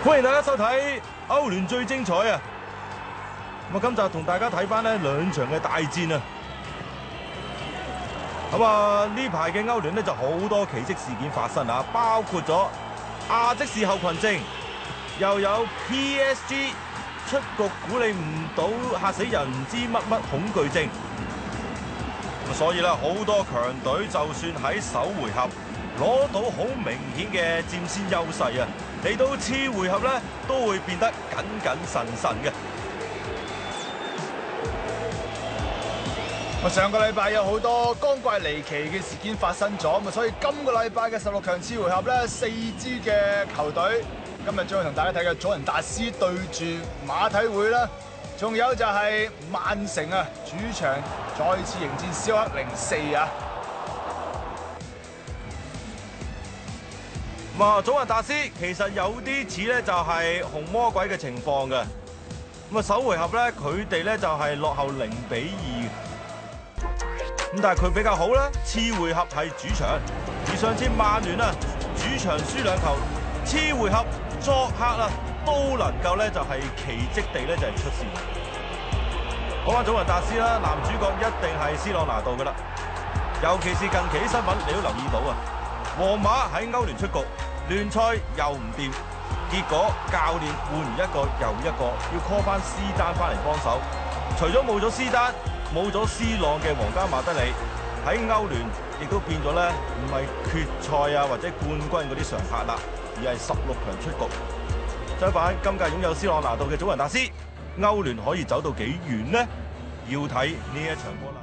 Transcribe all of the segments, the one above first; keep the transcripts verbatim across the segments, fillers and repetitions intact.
歡迎大家收睇歐聯最精彩啊！咁啊，今集同大家睇翻呢兩場嘅大戰啊！咁啊，呢排嘅歐聯呢就好多奇蹟事件發生啊，包括咗亞積士後群症，又有 P S G 出局估你唔到嚇死人唔知乜乜恐懼症。所以咧，好多強隊就算喺首回合攞到好明顯嘅佔先優勢啊，嚟到次回合咧都會變得謹謹慎慎嘅。 上個禮拜有好多光怪離奇嘅事件發生咗，咁所以今個禮拜嘅十六強次回合咧，四支嘅球隊今日將會同大家睇嘅祖雲達斯對住馬體會啦，仲有就係曼城啊，主場再次迎戰史浩克零四啊！ 咁啊，祖雲達斯其實有啲似咧就係紅魔鬼嘅情況嘅。咁啊，首回合咧佢哋咧就係落後零比二。咁但係佢比較好啦，次回合係主場，而上次曼聯啊主場輸兩球，次回合作客啊都能夠咧就係奇蹟地咧就係出線。講翻祖雲達斯啦，男主角一定係斯朗拿度噶啦，尤其是近期啲新聞你都留意到啊，皇馬喺歐聯出局，聯賽又唔掂，結果教練換完一個又一個，要 call 翻斯丹翻嚟幫手，除咗冇咗斯丹。冇咗 C 朗嘅皇家馬德里喺歐聯亦都變咗咧，唔係決賽啊或者冠軍嗰啲常客啦，而係十六強出局。相反，今屆擁有 C 朗拿度嘅祖雲達斯，歐聯可以走到幾遠呢？要睇呢一場波啦。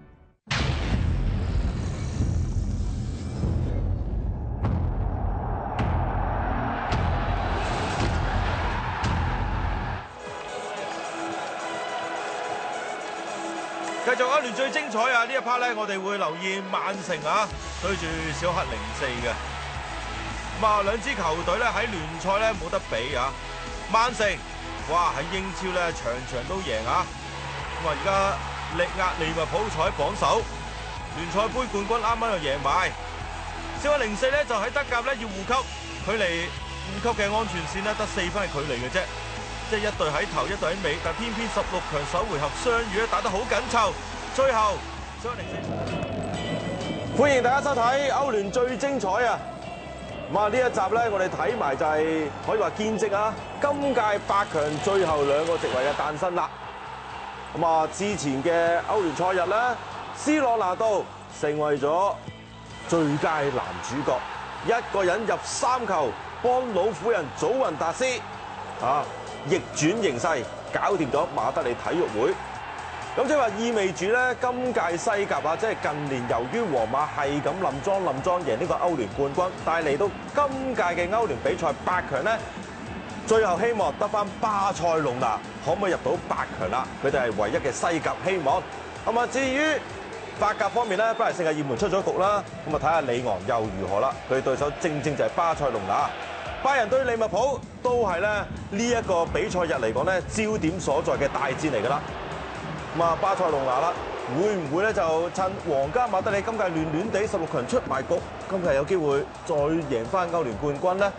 繼續歐聯最精彩啊！呢一 part 咧，我哋會留意曼城啊對住史浩克零四嘅。咁啊，兩支球隊咧喺聯賽咧冇得比啊！曼城哇喺英超咧場場都贏啊！咁啊，而家力壓利物浦坐喺榜首，聯賽杯冠軍啱啱又贏埋。史浩克零四咧就喺德甲咧要護級，距離護級嘅安全線咧得四分嘅距離嘅啫。即係一隊喺頭，一隊喺尾，但偏偏十六強首回合相遇咧打得好緊湊，最後史浩克零四。歡迎大家收睇歐聯最精彩啊！咁啊，呢一集咧，我哋睇埋就係可以話見證啊，今屆八強最後兩個席位嘅誕生啦。咁啊，之前嘅歐聯賽日咧，C朗拿度成為咗最佳男主角，一個人入三球，幫老婦人祖雲達斯啊！逆轉形勢，搞掂咗馬德里體育會。咁即係話意味住咧，今屆西甲啊，即係近年由於皇馬係咁冧莊冧莊贏呢個歐聯冠軍，但係嚟到今屆嘅歐聯比賽八強咧，最後希望得翻巴塞隆拿可唔可以入到八強啦？佢哋係唯一嘅西甲希望。咁啊，至於法甲方面咧，巴黎聖日耳門出咗局啦，咁啊睇下里昂又如何啦？佢對手正正就係巴塞隆拿。拜仁對利物浦都係咧呢一個比賽日嚟講咧焦點所在嘅大戰嚟㗎啦。咁啊，巴塞隆拿啦，會唔會咧就趁皇家馬德里今屆亂亂地十六強出埋局，今屆有機會再贏翻歐聯冠軍呢？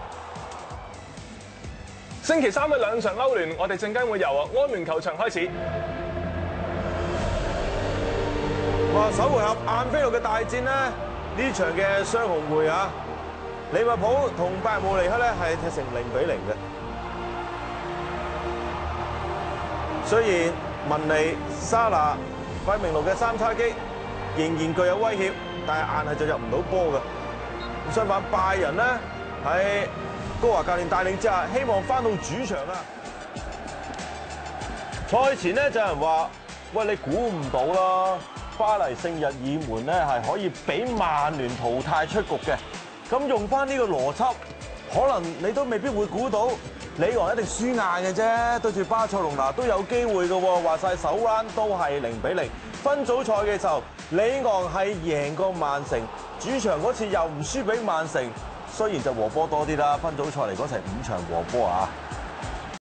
星期三嘅兩場歐聯，我哋陣間會由啊安聯球場開始。 哇！首回合晏菲路嘅大戰咧，呢場嘅雙紅會啊！利物浦同拜仁慕尼黑咧係踢成零比零嘅。雖然文尼、沙拿、費明路嘅三叉戟仍然具有威脅，但係硬係就入唔到波嘅。咁相反，拜仁咧喺高華教練帶領之下，希望翻到主場啊！賽前咧就有人話：喂，你估唔到啦，巴黎聖日耳門咧係可以俾曼聯淘汰出局嘅。咁用翻呢個邏輯，可能你都未必會估到，里昂一定輸硬嘅啫。對住巴塞隆拿都有機會嘅喎，話晒首 round 都係零比零。分組賽嘅時候，里昂係贏過曼城，主場嗰次又唔輸俾曼城，雖然就和波多啲啦。分組賽嚟講，成五場和波啊！